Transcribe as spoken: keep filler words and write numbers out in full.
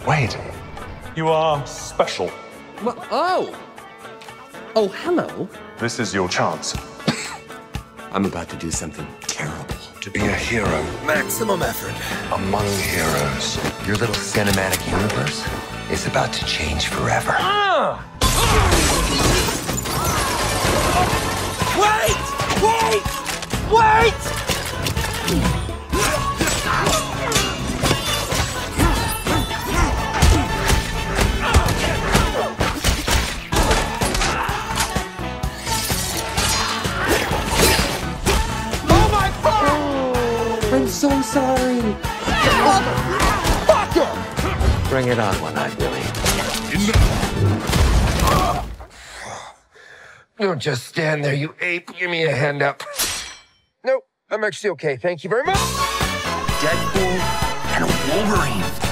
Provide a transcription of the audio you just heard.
Wait. You are special. Well, oh. Oh, hello. This is your chance. I'm about to do something terrible. To be a hero. Maximum effort. Among heroes. Your little cinematic universe is about to change forever. Ah! Wait! Wait! Wait! I'm so sorry. Motherfucker! Bring it on, One-Eyed Willie. Don't just stand there, you ape. Give me a hand up. Nope, I'm actually okay. Thank you very much. Deadpool and Wolverine.